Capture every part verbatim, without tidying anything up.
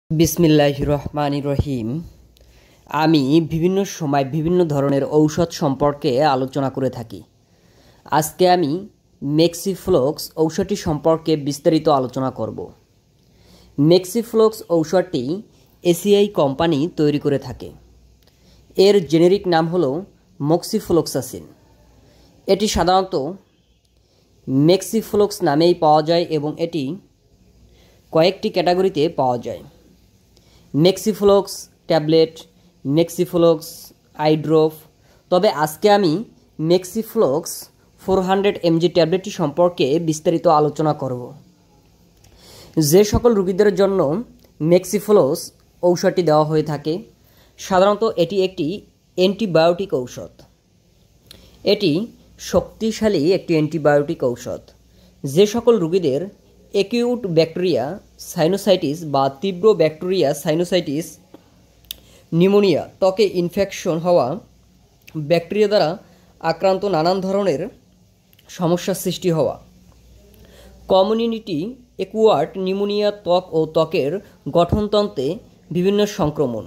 বিসমিল্লাহির রহমানির রহিম। আমি বিভিন্ন সময় বিভিন্ন ধরনের ঔষধ সম্পর্কে আলোচনা করে থাকি। আজকে আমি ম্যাক্সিফ্লক্স ঔষধটি সম্পর্কে বিস্তারিত আলোচনা করব। ম্যাক্সিফ্লক্স ঔষধটি এসিআই কোম্পানি তৈরি করে থাকে। এর জেনেরিক নাম হলো মক্সিফ্লোক্সাসিন। এটি সাধারণত ম্যাক্সিফ্লক্স নামেই পাওয়া যায় এবং এটি কয়েকটি ক্যাটাগরিতে পাওয়া যায়। Maxiflox tablet, Maxiflox eye drop. তবে আজকে আমি ম্যাক্সিফ্লক্স ফোর হান্ড্রেড এমজি ট্যাবলেটটি সম্পর্কে বিস্তারিত আলোচনা করব। যে সকল রোগীদের জন্য ম্যাক্সিফ্লক্স ঔষধটি দেওয়া হয়ে থাকে, সাধারণত এটি একটি অ্যান্টিবায়োটিক ঔষধ। এটি শক্তিশালী একটি অ্যান্টিবায়োটিক ঔষধ। যে সকল রোগীদের অ্যাকিউট ব্যাকটেরিয়া সাইনোসাইটিস বা তীব্র ব্যাকটেরিয়া সাইনোসাইটিস, নিউমোনিয়া, ত্বকে ইনফেকশন হওয়া, ব্যাকটেরিয়া দ্বারা আক্রান্ত নানান ধরনের সমস্যার সৃষ্টি হওয়া, কমিউনিটি অ্যাকুয়ার্ড নিউমোনিয়া, ত্বক ও ত্বকের গঠনতন্ত্রে বিভিন্ন সংক্রমণ,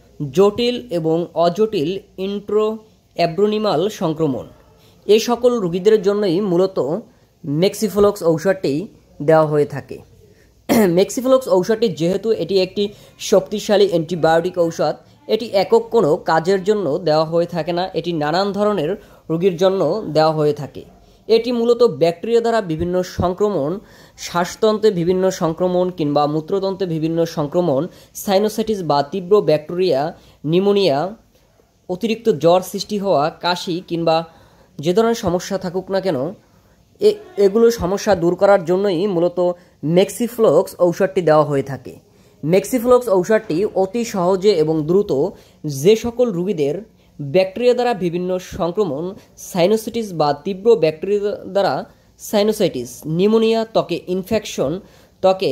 জটিল এবং অজটিল ইন্ট্রো অ্যাবডোমিনাল সংক্রমণ, এ সকল রোগীদের জন্যই মূলত ম্যাক্সিফ্লক্স ঔষধটি দেওয়া হয়ে থাকে। ম্যাক্সিফ্লক্স ঔষধটি যেহেতু এটি একটি শক্তিশালী অ্যান্টিবায়োটিক ঔষধ, এটি একক কোনো কাজের জন্য দেওয়া হয়ে থাকে না, এটি নানান ধরনের রোগীর জন্য দেওয়া হয়ে থাকে। এটি মূলত ব্যাকটেরিয়া দ্বারা বিভিন্ন সংক্রমণ, শ্বাসতন্ত্রে বিভিন্ন সংক্রমণ কিংবা মূত্রতন্ত্রে বিভিন্ন সংক্রমণ, সাইনোসাইটিস বা তীব্র ব্যাকটেরিয়া, নিউমোনিয়া, অতিরিক্ত জ্বর সৃষ্টি হওয়া, কাশি কিংবা যে ধরনের সমস্যা থাকুক না কেন, এ এগুলো সমস্যা দূর করার জন্যই মূলত ম্যাক্সিফ্লক্স ঔষধটি দেওয়া হয়ে থাকে। ম্যাক্সিফ্লক্স ঔষধটি অতি সহজে এবং দ্রুত যে সকল রোগীদের ব্যাকটেরিয়া দ্বারা বিভিন্ন সংক্রমণ, সাইনোসাইটিস বা তীব্র ব্যাকটেরিয়া দ্বারা সাইনোসাইটিস, নিউমোনিয়া, ত্বকে ইনফেকশন, ত্বকে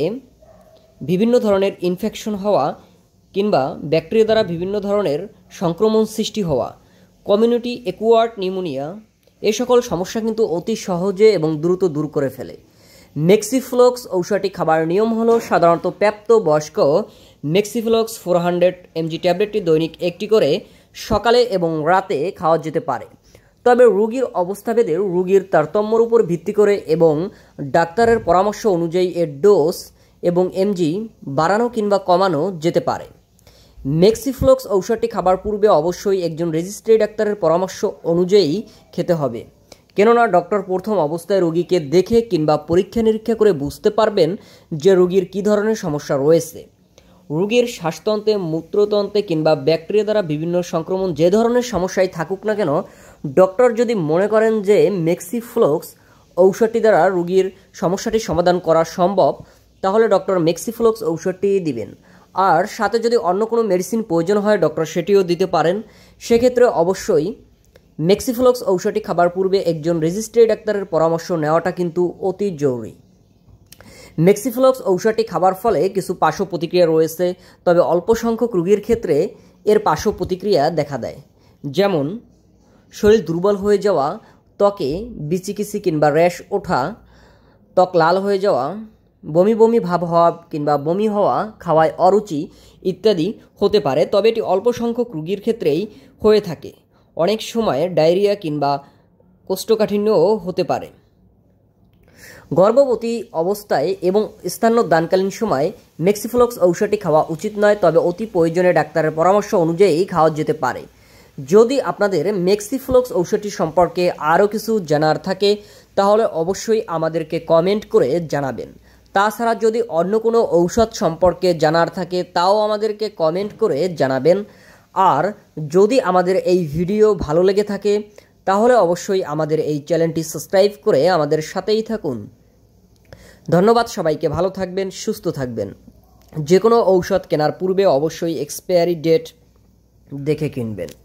বিভিন্ন ধরনের ইনফেকশন হওয়া কিংবা ব্যাকটেরিয়া দ্বারা বিভিন্ন ধরনের সংক্রমণ সৃষ্টি হওয়া, কমিউনিটি অ্যাকুয়ার্ড নিউমোনিয়া, এই সকল সমস্যা কিন্তু অতি সহজে এবং দ্রুত দূর করে ফেলে। ম্যাক্সিফ্লক্স ঔষধটি খাবার নিয়ম হলো সাধারণত প্রাপ্ত বয়স্ক ম্যাক্সিফ্লক্স ফোর হান্ড্রেড এমজি ট্যাবলেটটি দৈনিক একটি করে সকালে এবং রাতে খাওয়া যেতে পারে। তবে রোগীর অবস্থাভেদে রোগীর তারতম্যের উপর ভিত্তি করে এবং ডাক্তারের পরামর্শ অনুযায়ী এর ডোজ এবং এমজি বাড়ানো কিংবা কমানো যেতে পারে। ম্যাক্সিফ্লক্স ঔষধটি খাবার পূর্বে অবশ্যই একজন রেজিস্ট্রি ডাক্তারের পরামর্শ অনুযায়ী খেতে হবে, কেননা ডক্টর প্রথম অবস্থায় রোগীকে দেখে কিংবা পরীক্ষা নিরীক্ষা করে বুঝতে পারবেন যে রোগীর কী ধরনের সমস্যা রয়েছে। রোগীর শ্বাসতন্ত্রে, মূত্রতন্ত্রে কিংবা ব্যাকটেরিয়া দ্বারা বিভিন্ন সংক্রমণ যে ধরনের সমস্যাই থাকুক না কেন, ডক্টর যদি মনে করেন যে ম্যাক্সিফ্লক্স ঔষধটি দ্বারা রোগীর সমস্যাটি সমাধান করা সম্ভব, তাহলে ডক্টর ম্যাক্সিফ্লক্স ঔষধটি দিবেন। আর সাথে যদি অন্য কোনো মেডিসিন প্রয়োজন হয়, ডক্টর সেটিও দিতে পারেন। সেক্ষেত্রে অবশ্যই ম্যাক্সিফ্লক্স ঔষধটি খাবার পূর্বে একজন রেজিস্ট্রি ডাক্তারের পরামর্শ নেওয়াটা কিন্তু অতি জরুরি। ম্যাক্সিফ্লক্স ঔষধটি খাবার ফলে কিছু পার্শ্ব প্রতিক্রিয়া রয়েছে, তবে অল্প সংখ্যক রোগীর ক্ষেত্রে এর পার্শ্ব প্রতিক্রিয়া দেখা দেয়, যেমন শরীর দুর্বল হয়ে যাওয়া, ত্বকে বিচিকিচি কিংবা র্যাশ ওঠা, ত্বক লাল হয়ে যাওয়া, বমি বমি ভাব হওয়া কিংবা বমি হওয়া, খাওয়ায় অরুচি ইত্যাদি হতে পারে। তবে এটি অল্প সংখ্যক রোগীর ক্ষেত্রেই হয়ে থাকে। অনেক সময় ডায়রিয়া কিংবা কোষ্ঠকাঠিন্যও হতে পারে। গর্ভবতী অবস্থায় এবং স্তন্যদানকালীন সময় ম্যাক্সিফ্লক্স ঔষধটি খাওয়া উচিত নয়, তবে অতি প্রয়োজনে ডাক্তারের পরামর্শ অনুযায়ী খাওয়া যেতে পারে। যদি আপনাদের ম্যাক্সিফ্লক্স ঔষধটি সম্পর্কে আরও কিছু জানার থাকে, তাহলে অবশ্যই আমাদেরকে কমেন্ট করে জানাবেন। তাছাড়া যদি অন্য কোনো ঔষধ সম্পর্কে জানার থাকে, তাও আমাদেরকে কমেন্ট করে জানাবেন। আর যদি আমাদের এই ভিডিও ভালো লেগে থাকে, তাহলে অবশ্যই আমাদের এই চ্যানেলটি সাবস্ক্রাইব করে আমাদের সাথেই থাকুন। ধন্যবাদ সবাইকে। ভালো থাকবেন, সুস্থ থাকবেন। যে কোনো ঔষধ কেনার পূর্বে অবশ্যই এক্সপায়ারি ডেট দেখে কিনবেন।